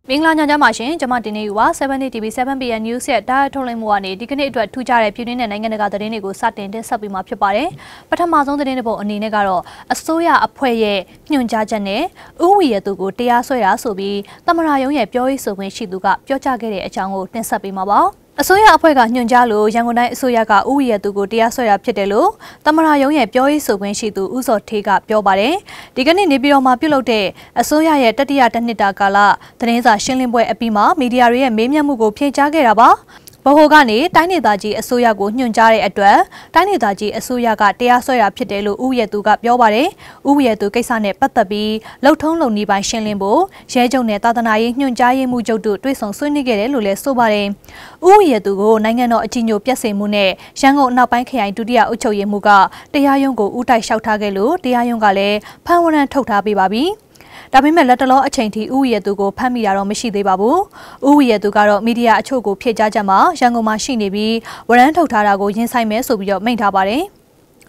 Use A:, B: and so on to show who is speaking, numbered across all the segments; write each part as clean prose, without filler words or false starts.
A: မင်္ဂလာညချမ်းပါရှင်ကျွန်မတင်နေယူပါ 7day TV 7pm news ရဲ့တားထုတ်လွှင့်မှုကနေဒီကနေ့အတွက်ထူးခြားတဲ့ပြည်တွင်းနဲ့နိုင်ငံတကာသတင်းတွေကိုစတင်တင်ဆက်ပေးမှာဖြစ်ပါတယ်ပထမဆုံးသတင်းတစ်ပုဒ်အနေနဲ့ကတော့အစိုးရအဖွဲ့ရဲ့ညွှန်ကြားချက်နဲ့ဥဝီရဲ့သူကိုတရားစွဲတာဆိုပြီးသမရယုံရဲ့ပြောရေးဆိုခွင့်ရှိသူကပြောကြားခဲ့တဲ့အကြောင်းကိုတင်ဆက်ပေးမှာပါအစိုးရအဖွဲ့ကညွှန်ကြားလို့ရန်ကုန်တိုင်းအစိုးရကဥဝီရဲ့သူကိုတရားစွဲတာဖြစ်တယ်လို့သမရယုံရဲ့ပြောရေးဆိုခွင့်ရှိသူဦးစောထေးကပြောပါတယ်ဒီကနေ့နေပြည်တော်မှာပြုလုပ်တဲ့အစိုးရရဲ့တတိယတစ်နှစ်တာကာလသတင်းစာရှင်းလင်းပွဲအပြီးမှာမီဒီယာတွေရဲ့မေးမြန်းမှုကိုဖြေကြားခဲ့တာပါဗဟိုကနေတိုင်းဒေသကြီးအစိုးရကိုညွှန်ကြားတဲ့အတွက်တိုင်းဒေသကြီးအစိုးရကတရားစွဲတာဖြစ်တယ်လို့ဥယျာဉ်သူကပြောပါတယ်။ဥယျာဉ်သူကိစ္စနဲ့ပတ်သက်ပြီးလှုပ်ထုံးလုံနည်းပိုင်းရှင်းလင်းဖို့ရဲချုပ်နဲ့သာသနာရေးညွှန်ကြားရေးမှူးချုပ်တို့တွေ့ဆုံဆွေးနွေးခဲ့တယ်လို့လည်းဆိုပါတယ်။ဥယျာဉ်သူကိုနိုင်ငံတော်အကြီးအကျယ်ပြည့်စုံမှုနဲ့ရန်ကုန်အနောက်ပိုင်းခရိုင်ဒုတိယအုပ်ချုပ်ရေးမှူးကတရားရုံးကိုဦးတိုက်လျှောက်ထားခဲ့လို့တရားရုံးကလည်းဖမ်းဝရမ်းထုတ်ထားပေးပါပြီ။ဒါပေမဲ့လက်တလောအချိန်ထိဥယျာဉ်သူကိုဖမ်းမိတာတော့မရှိသေးပါဘူး။ဥယျာဉ်သူကတော့မီဒီယာအချို့ကိုဖြေကြားချက်မှာရန်ကုန်မှာရှိနေပြီးဝရမ်းထုတ်ထားတာကိုရင်ဆိုင်မယ်ဆိုပြီးတော့မိန့်ထားပါတယ်။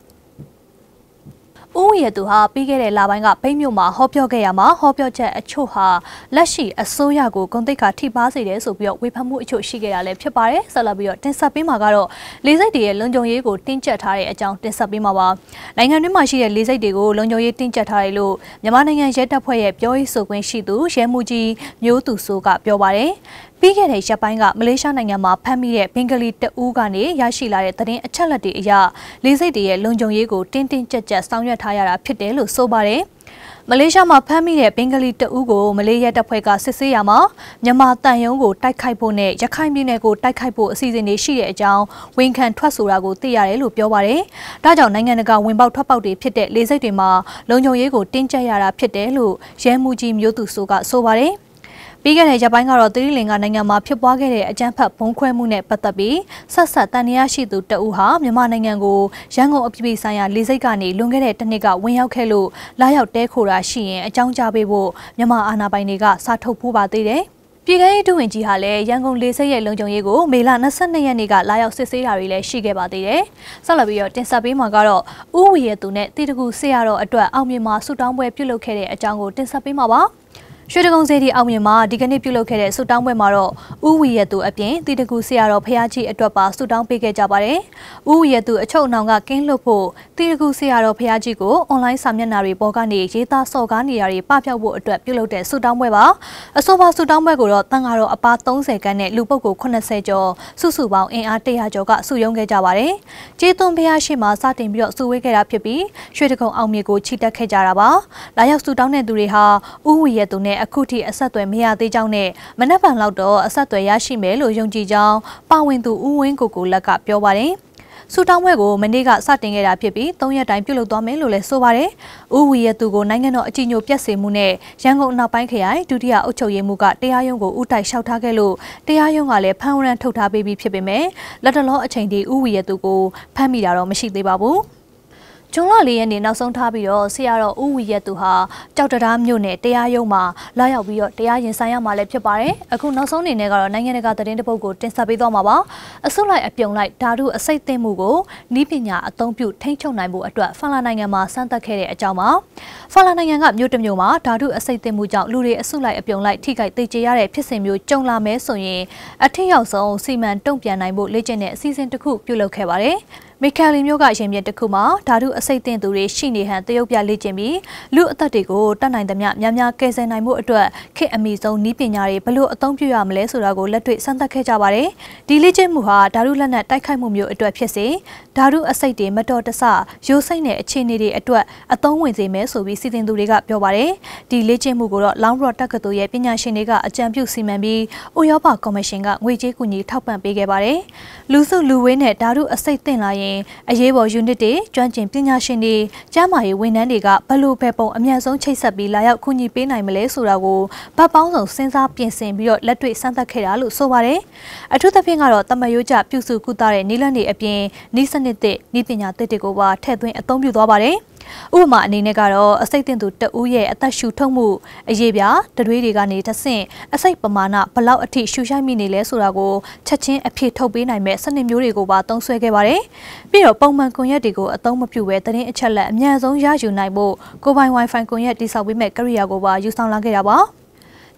A: ဥယျာဉ်သူဟာပြီးခဲ့တဲ့လပိုင်းကဗိတ်မြို့မှာဟောပြောခဲ့ရမှာဟောပြောချက်အချို့ဟာလက်ရှိအစိုးရကိုဂုဏ်သိက္ခာထိပါစေတယ်ဆိုပြီးတော့ဝေဖန်မှုအချို့ရှိခဲ့တာလည်းဖြစ်ပါတယ်။ဆက်လက်ပြီးတော့တင်ဆက်ပေးမှာကတော့လေဆိပ်တွေရဲ့လုံခြုံရေးကိုတင်းကျပ်ထားတဲ့အကြောင်းတင်ဆက်ပေးမှာပါ။နိုင်ငံတွင်းမှာရှိတဲ့လေဆိပ်တွေကိုလုံခြုံရေးတင်းကျပ်ထားတယ်လို့မြန်မာနိုင်ငံရဲတပ်ဖွဲ့ရဲ့ပြောရေးဆိုခွင့်ရှိသူရဲမှူးကြီးမျိုးသူစိုးကပြောပါတယ်။ပြီးခဲ့တဲ့ရက်ပိုင်းကမလေးရှားနိုင်ငံမှာဖမ်းမိတဲ့ဘင်္ဂလီတအူးကနေရရှိလာတဲ့သတင်းအချက်အလက်တွေအရလေဆိပ်တွေရဲ့လုံခြုံရေးကိုတင်းတင်းကျပ်ကျပ်ဆောင်ရွက်ထားရတာဖြစ်တယ်လို့ဆိုပါတယ်။မလေးရှားမှာဖမ်းမိတဲ့ဘင်္ဂလီတအူးကိုမလေးရဲတပ်ဖွဲ့ကစစ်ဆေးရမှာမြန်မာတန်ယုံကိုတိုက်ခိုက်ဖို့နဲ့ရခိုင်ပြည်နယ်ကိုတိုက်ခိုက်ဖို့အစီအစဉ်တွေရှိတဲ့အကြောင်းဝန်ခံထွက်ဆိုတာကိုသိရတယ်လို့ပြောပါတယ်။ဒါကြောင့်နိုင်ငံတကာဝင်ပေါက်ထွက်ပေါက်တွေဖြစ်တဲ့လေဆိပ်တွေမှာလုံခြုံရေးကိုတင်းကျပ်ရတာဖြစ်တယ်လို့ရဲမှူးကြီးမျိုးသူစိုးကဆိုပါတယ်။ပြီးခဲ့တဲ့ရက်ပိုင်းကတော့သီရိလင်္ကာနိုင်ငံမှာဖြစ်ပွားခဲ့တဲ့အကြမ်းဖက်ဘုံခွဲမှုနဲ့ပတ်သက်ပြီးဆက်ဆက်တန်တရားရှိသူတအူးဟာမြန်မာနိုင်ငံကိုရန်ကုန်အပြည်ပြည်ဆိုင်ရာလေဆိပ်ကနေလွန်ခဲ့တဲ့တစ်နှစ်ကဝင်ရောက်ခဲ့လို့လာရောက်တဲခိုတာရှိရင်အကြောင်းကြားပေးဖို့မြန်မာအာဏာပိုင်တွေကစာထုတ်ဖို့ပါသေးတယ်။ပြည်ထောင်စုဝန်ကြီးဟာလည်းရန်ကုန်လေဆိပ်ရဲ့လုံခြုံရေးကိုမေလ22ရက်နေ့ကလာရောက်စစ်ဆေးတာတွေလည်းရှိခဲ့ပါသေးတယ်။ဆက်လက်ပြီးတော့တင်ဆက်ပေးမှာကတော့ဥဝီရဲ့သူနဲ့တီတကူဆရာတော်အတွက်အောင်မြင်မှာဆုတောင်းပွဲပြုလုပ်ခဲ့တဲ့အကြောင်းကိုတင်ဆက်ပေးမှာပါ။ရွှေတကုံစေတီအောင်မြင်မှာဒီကနေ့ပြုလုပ်ခဲ့တဲ့ဆုတောင်းပွဲမှာတော့ဥဝီရဲ့သူအပြင်တီတကူဆရာတော်ဖရာကြီးအတွက်ပါဆုတောင်းပေးခဲ့ကြပါတယ်။ဥဝီရဲ့သူအချုပ်အနှောင်ကကင်းလွတ်ဖို့တီတကူဆရာတော်ဖရာကြီးကိုအွန်လိုင်းစာမျက်နှာတွေပေါ်ကနေရေးသားစော်ကားနေရတွေပပျောက်ဖို့အတွက်ပြုလုပ်တဲ့ဆုတောင်းပွဲပါ။အဆိုပါဆုတောင်းပွဲကိုတော့တန်ဃာတော်အပါ30ခန်းနဲ့လူပုဂ္ဂိုလ်80ကျော်စုစုပေါင်းအင်အား100ကျော်ကစုရုံးခဲ့ကြပါတယ်။ကျေးသွန်ဖရာရှိမှာစတင်ပြီးတော့စုဝေးခဲ့တာဖြစ်ပြီးရွှေတကုံအောင်မြင်ကိုချီတက်ခဲ့ကြတာပါ။လာရောက်ဆုတောင်းတဲ့သူတွေဟာဥဝီရဲ့သူနဲ့အခုထိအဆက်အသွယ်မရသေးကြောင်းနဲ့မနက်ဖြန်လောက်တော့အဆက်အသွယ်ရရှိမယ်လို့ယုံကြည်ကြောင်းပါဝင်သူဦးဝင်းကိုလက်ကပြောပါတယ်။ဆုတောင်းပွဲကိုမနေ့ကစတင်ခဲ့တာဖြစ်ပြီး3ရက်တိုင်းပြုလုပ်သွားမယ်လို့လည်းဆိုပါတယ်။ဦးဝီရဲ့သူကိုနိုင်ငံတော်အကြီးအကျယ်ပြည့်စုံမှုနဲ့ရန်ကုန်အနောက်ပိုင်းခရိုင်ဒုတိယအုပ်ချုပ်ရေးမှူးကတရားရုံးကိုဦးတိုက်လျှောက်ထားခဲ့လို့တရားရုံးကလည်းဖမ်းဝရမ်းထုတ်ထားပေးပြီးဖြစ်ပေမဲ့လက်တလောအချိန်ထိဦးဝီရဲ့သူကိုဖမ်းမိတာတော့မရှိသေးပါဘူး။ဂျွန်လ4ရက်နေ့နောက်ဆုံးထားပြီးတော့ဆရာတော်ဦးဝီရဲ့သူဟာကြောက်တရားမြို့နယ်တရားရုံးမှာလာရောက်ပြီးတော့တရားရင်ဆိုင်ရမှာလည်းဖြစ်ပါတယ်။အခုနောက်ဆုံးအနေနဲ့ကတော့နိုင်ငံတကာသတင်းတစ်ပုဒ်ကိုတင်ဆက်ပေးသွားမှာပါ။အစုလိုက်အပြုံလိုက်ဓာတုအစိတ်သိမ်းမှုကိုဤပညာအသုံးပြုထိန်းချုပ်နိုင်ဖို့အတွက်ဖလာနိုင်ငံမှာစမ်းသပ်ခဲ့တဲ့အကြောင်းပါ။ဖလာနိုင်ငံကမြို့တစ်မြို့မှာဓာတုအစိတ်သိမ်းမှုကြောင့်လူတွေအစုလိုက်အပြုံလိုက်ထိခိုက်သေကျေရတဲ့ဖြစ်စဉ်မျိုးကြုံလာမဲဆိုရင်အထက်ရောက်ဆုံးစီမံတုံ့ပြန်နိုင်ဖို့လေ့ကျင့်တဲ့အစီအစဉ်တစ်ခုပြုလုပ်ခဲ့ပါတယ်။မီကယ်လီမျိုးကရင်ပြင်တစ်ခုမှာဓာတုအစိတ်သင့်သူတွေရှိနေဟန်တရုတ်ပြလေ့ကျင့်ပြီးလူအသက်တွေကိုတတ်နိုင်သမျှများများကယ်ဆယ်နိုင်မှုအတွက်ခေတ်အမီဆုံးနည်းပညာတွေဘလို့အသုံးပြုရမလဲဆိုတာကိုလက်တွေ့စမ်းသပ်ခဲ့ကြပါတယ်။ဒီလေ့ကျင့်မှုဟာဓာတုလက်နက်တိုက်ခိုက်မှုမျိုးအတွက်ဖြစ်စေဓာတုအစိတ်တွေမတော်တဆရိုးစိမ့်တဲ့အခြေအနေတွေအတွက်အသုံးဝင်စေမယ်ဆိုပြီးစီစဉ်သူတွေကပြောပါတယ်။ဒီလေ့ကျင့်မှုကိုတော့လောင်းရော့တက္ကသိုလ်ရဲ့ပညာရှင်တွေကအကြံပြုစီမံပြီးဥရောပကော်မရှင်ကငွေကြေးကူညီထောက်ပံ့ပေးခဲ့ပါတယ်။လူစုလူဝေးနဲ့ဓာတုအစိတ်သင့်လာရင်အရေးပေါ် unit တွေကျွမ်းကျင်ပညာရှင်တွေကျန်းမာရေးဝန်ထမ်းတွေကဘလို့ပဲပုံအမြန်ဆုံးချိတ်ဆက်ပြီးလာရောက်ကူညီပေးနိုင်မလဲဆိုတာကိုဗတ်ပေါင်းစုံစဉ်းစားပြင်ဆင်ပြီးတော့လက်တွေ့စမ်းသပ်ခဲ့တာလို့ဆိုပါတယ်။အထူးသဖြင့်ကတော့တမယိုးကျပြုစုကုသတဲ့နည်းလမ်းတွေအပြင်နည်းစနစ်သစ်နည်းပညာသစ်တွေကိုပါထည့်သွင်းအသုံးပြုသွားပါတယ်။ဥပမာအနေနဲ့ကတော့အစိတ်တင်သူတဦးရဲ့အသက်ရှူထုတ်မှုအရေးပြတတွေးတွေကနေတဆင့်အစိတ်ပမာဏဘလောက်အထိရှူရှိုက်မိနေလဲဆိုတာကိုချက်ချင်းအဖြစ်ထုတ်ပေးနိုင်မဲ့စနစ်မျိုးတွေကိုပါသုံးစွဲခဲ့ပါတယ်။ပြီးတော့ပုံမှန်ကွန်ရက်တွေကိုအသုံးမပြုဘဲသတင်းအချက်လက်အများဆုံးရယူနိုင်ဖို့ကိုပိုင် Wi-Fi ကွန်ရက်တိစောက်ပေးမဲ့ကိရိယာကိုပါယူဆောင်လာခဲ့တာပါ။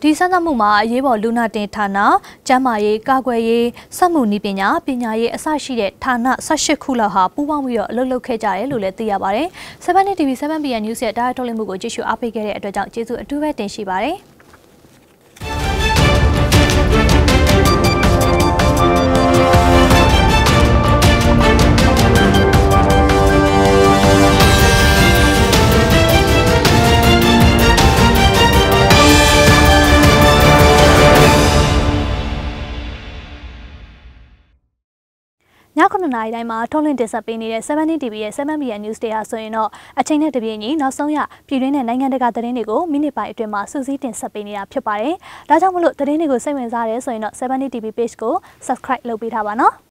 A: ဒီစမ်းသပ်မှုမှာအရေးပေါ်လူနာတင်ဌာနကျန်းမာရေးကာကွယ်ရေးစက်မှုနည်းပညာရေးအစရှိတဲ့ဌာန18ခုလောက်ဟာပူးပေါင်းပြီးတော့အလုပ်လုပ်ခဲ့ကြတယ်လို့လည်းသိရပါတယ်။ 7 TV 7PN News ရဲ့တားထုတ်လွှင့်မှုကိုကြည့်ရှုအားပေးခဲ့တဲ့အတွက်ကြောင့်ကျေးဇူးအထူးပဲတင်ရှိပါတယ်။ည9 နာရီတိုင်းမှာထုတ်လွှင့်တင်ဆက်ပေးနေတဲ့7 TV ရဲ့7PN News တရားဆိုရင်တော့အချိန်နဲ့တပြေးညီနောက်ဆုံးရပြည်တွင်းနဲ့နိုင်ငံတကာသတင်းတွေကိုမိနစ်ပိုင်းအတွင်းမှာစူးစီးတင်ဆက်ပေးနေတာဖြစ်ပါတယ်။ဒါကြောင့်မလို့သတင်းတွေကိုစိတ်ဝင်စားရဲဆိုရင်တော့7 TV page ကို subscribe လုပ်ပေးထားပါနော်။